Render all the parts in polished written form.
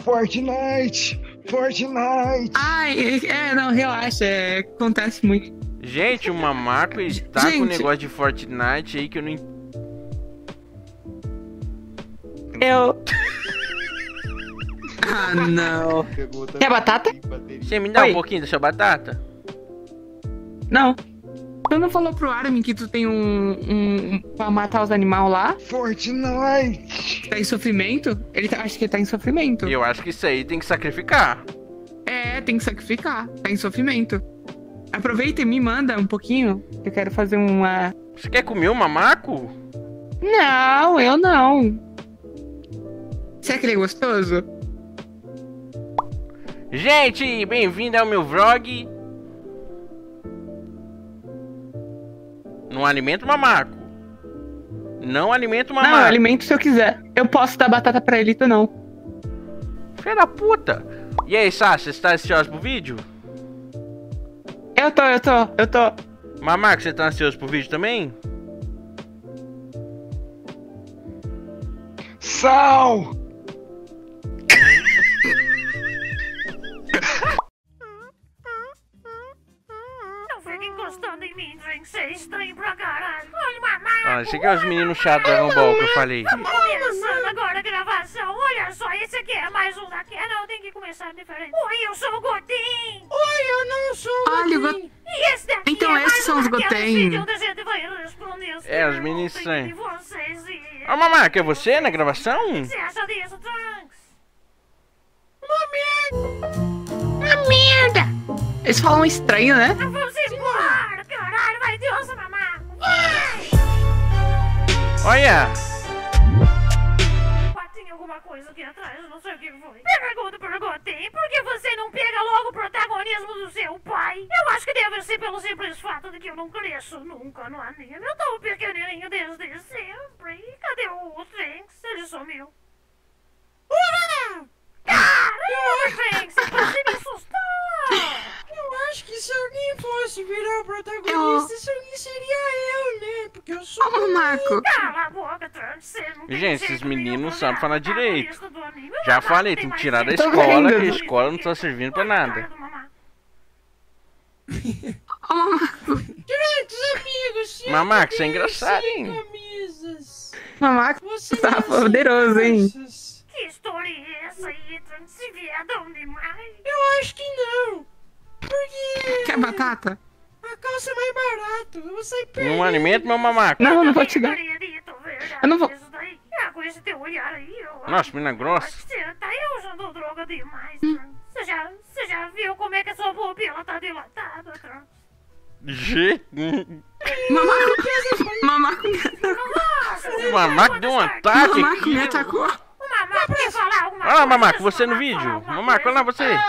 Fortnite! Fortnite! Ai, não, relaxa, acontece muito. Gente, o Mamaco está com um negócio de Fortnite aí que eu não entendo. Ah, não. Quer batata? Você me dá Oi. um pouquinho da sua batata? Não. Tu não falou pro Aramin que tu tem pra matar os animais lá? Fortnite! Tá em sofrimento? Acho que ele tá em sofrimento. Eu acho que isso aí tem que sacrificar. Tem que sacrificar. Tá em sofrimento. Aproveita e me manda um pouquinho. Que eu quero fazer uma... Você quer comer o Mamaco? Não, eu não. Será que ele é gostoso? Gente, bem-vindo ao meu vlog. Não alimento o Mamaco. Não alimento o Mamaco. Não, eu alimento se eu quiser. Eu posso dar batata pra ele, tu não. Filha da puta. E aí, Sasha, você tá ansioso pro vídeo? Eu tô. Mamaco, você tá ansioso pro vídeo também? Sal! Não fica encostando em mim, Trunks. Você é estranho pra caralho. Olha o Mamaco. Ah, esse aqui é os meninos chatos do Dragon Ball que eu falei. Começando agora a gravação. Olha só, esse aqui é mais um daqui. Não, tem que começar diferente. Oi, eu sou o Goten. Oi, eu não sou o Olha, Goten. E esse daqui Então, é esses mais são um os daqueles Goten. vídeos onde a gente vai responder as Os meninos perguntas estranhos. de vocês e... Ó, Mamaco, é você na gravação? O que você acha disso, Trunks? Uma merda! Eles falam estranho, né? Vamos embora, caralho. Vai, Deus, Mamaco. Vai! Olha! Tem alguma coisa aqui atrás, eu não sei o que foi. Pergunta pro Goten, por que você não pega logo o protagonismo do seu pai? Eu acho que deve ser pelo simples fato de que eu não cresço nunca no anime. Eu tô pequenininho desde sempre. E cadê o Trunks? Ele sumiu. Caramba, Trunks, você pode me assustar. Eu acho que se alguém fosse virar o protagonista, isso alguém seria eu, né? Porque eu sou Ô, Mamaco. Cala a boca, Trunks, você não tem Gente, jeito esses nenhum meninos não pra sabem falar virar direito. protagonista do anime. Já Mamaco falei, tem tem que mais tirar da jeito. escola, vendo. que a escola não tá servindo pra nada. Ô, Mamaco. Direitos, amigos. Se Mamaco, eu você é engraçado, tivesse hein? camisas, Mamaco você tá ia ser poderoso, hein? calças. Que história é essa aí, Trunks? Se viadão demais. Eu acho que não. Porque Quer batata? a calça é mais barata. Eu vou sair perdendo. Não alimento meu Mamaco. Não, eu não vou te dar. Eu não vou. Com esse teu olhar aí, eu Nossa, acho- menina eu grossa. acho que Você tá usando droga demais, Trunks. Você já viu como é que a sua pupila tá dilatada, Trunks? Gente, Mamaco me Nossa, o Mamaco deu um ataque Mamaco me aqui. atacou. O Mamaco quer falar alguma Olha lá, coisa? Mamaco, Deixa você eu no falar vídeo. alguma Mamaco, olha lá coisa. você.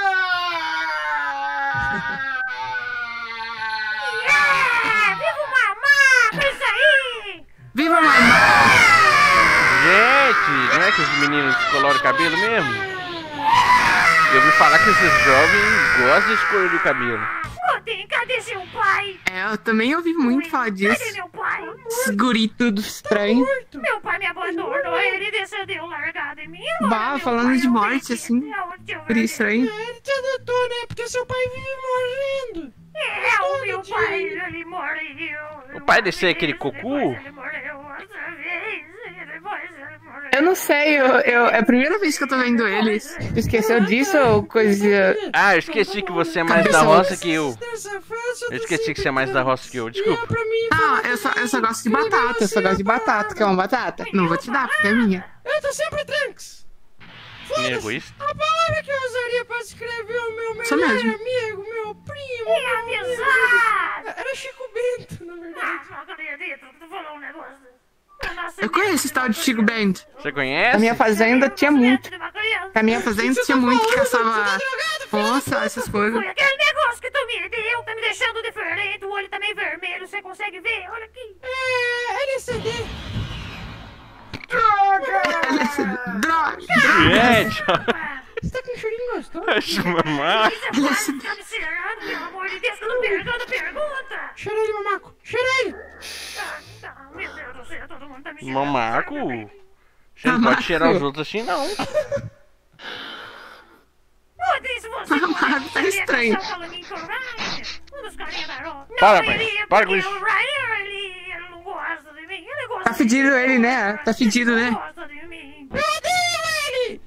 Viva o Mamaco, isso aí! Viva Mamaco! Gente, não é que os meninos coloram o cabelo mesmo? Eu ouvi falar que esses jovens gostam de escolher o cabelo. Goten, cadê seu pai? Eu também ouvi muito falar Cadê disso. meu pai? Esse guri tudo estranho. Meu pai me abandonou, ele decidiu largado em mim. Agora Bah, meu falando pai de eu morte, vi assim, que é onde eu Guri estranho. Ele te adotou, né? Porque seu pai vive morrendo. É, o meu pai, ele morreu. O pai desse é Uma aquele vez, cocu? depois ele morreu outra vez, e depois ele morreu. Eu não sei, é a primeira vez que eu tô vendo eles. Tu esqueceu disso ou coisa... Ah, eu esqueci que você é mais da roça que eu. Dessa fase, Eu esqueci que você é mais da roça que eu, desculpa. pra mim, Ah, eu só gosto de batata, eu só gosto de batata. Quer uma batata? Não vou te dar, porque é minha. eu tô sempre Trunks. Que egoísta. A palavra que eu usaria pra descrever o meu Isso melhor mesmo. amigo, meu primo, E amizade! era Chico Bento, na verdade. Ah, não acredito, tu falou um negócio. Eu conheço esse tal de Chico Bento. Você Na conhece? minha fazenda tinha muito. De uma criança. Na minha fazenda tinha muito que caçava Tá onça, essas coisas. Foi aquele negócio que tu me deu, tá me deixando diferente, o olho tá meio vermelho, você consegue ver? Olha aqui. LCD. Droga! Gente, Você tá com um cheirinho gostoso? acho mamar. Você pode tá me cheirando, pelo amor de Deus, que eu não pergunto pergunta. Cheira ele, mamaco. Cheira ele. Ah, meu Deus do céu, todo mundo tá me cheirando. Mamaco? Você não pode cheirar os outros assim, não. você Mamaco, tá estranho. falando em Ryan, um dos carinha da Raw. Para, Não pai, iria, para porque com isso. o Ryan, ele não gosta de mim. Ele gosta Tá fedido de mim. ele, né? Tá fedido, né? Ele gosta de mim. Cadê ele?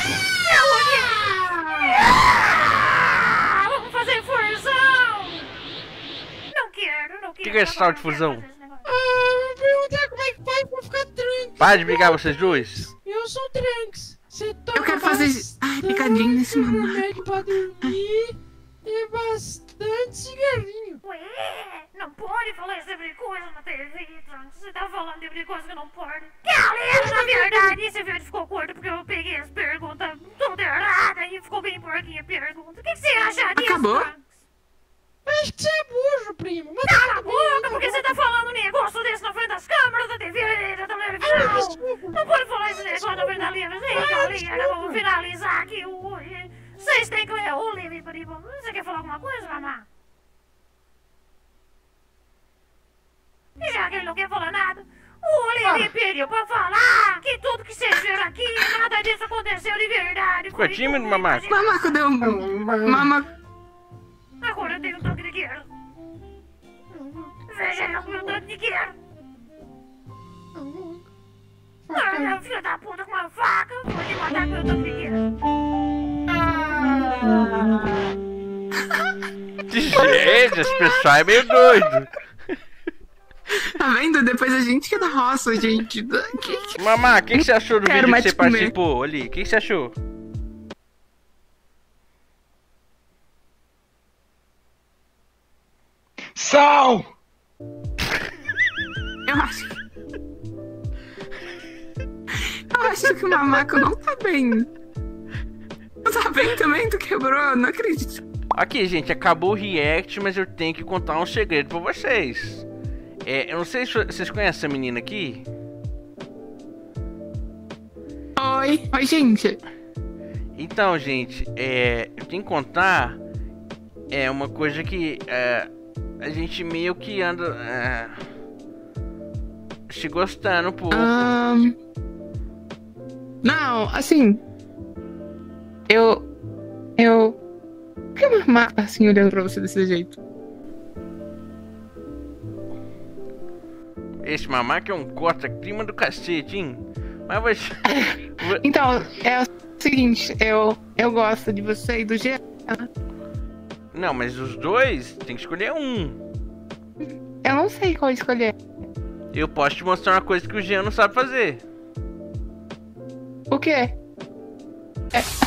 Vamos fazer fusão! Não quero. Que é esse tal de fusão? Vou perguntar como é que faz pra ficar Trunks. Para de brigar vocês dois. Eu sou Trunks. Você toma Eu quero fazer. Ai, picadinho nesse mamaco. remédio pra dormir e bastante cigarrinho. Ué, não pode falar esse tipo de coisa na TV, Trunks. Você tá falando tipo de coisa que não pode. Galera, na verdade, esse vídeo ficou curto porque eu peguei as perguntas tudo errada e ficou bem porquinha a pergunta. O que você acha disso, Acabou? Trunks? Acho que você é burro, primo. Mas Cala a boca, porque você tá falando um negócio desse na frente das câmeras da TV, da televisão. desculpa. Não pode falar esse negócio na frente da livre. Galera, vamos finalizar aqui hoje. Vocês têm que ler o livro, primo. Você quer falar alguma coisa, mamá? E já que ele não quer falar nada, o Levi pediu pra falar que tudo que vocês viram aqui, nada disso aconteceu de verdade. Ficou tímido, mamaco? Mamaco deu um. Mamaco. Agora eu tenho um tanque de guerra. Veja aí o meu tanque de guerra. Ah, filho da puta com uma faca, vou te matar com meu tanque de guerra. Gente, esse pessoal é meio doido. Tá vendo? Depois a gente que é da roça, gente. Mamá, o que você achou do Quero vídeo que mais você comer. participou ali? O que você achou? Sal! Eu acho que. Eu acho que o mamaco não tá bem. Tu tá bem também? Tu quebrou? Eu não acredito. Aqui, gente, acabou o react, mas eu tenho que contar um segredo pra vocês. Eu não sei se vocês conhecem essa menina aqui. Oi. Oi, gente. Então, gente, eu tenho que contar uma coisa que a gente meio que anda se gostando um pouco. Não, assim. Por que o mamaco tá assim olhando pra você desse jeito? Esse mamaco é um corta clima do cacete, hein? Mas você. Então, é o seguinte, eu gosto de você e do Jean. Não, mas os dois tem que escolher um. Eu não sei qual escolher. Eu posso te mostrar uma coisa que o Jean não sabe fazer. O quê?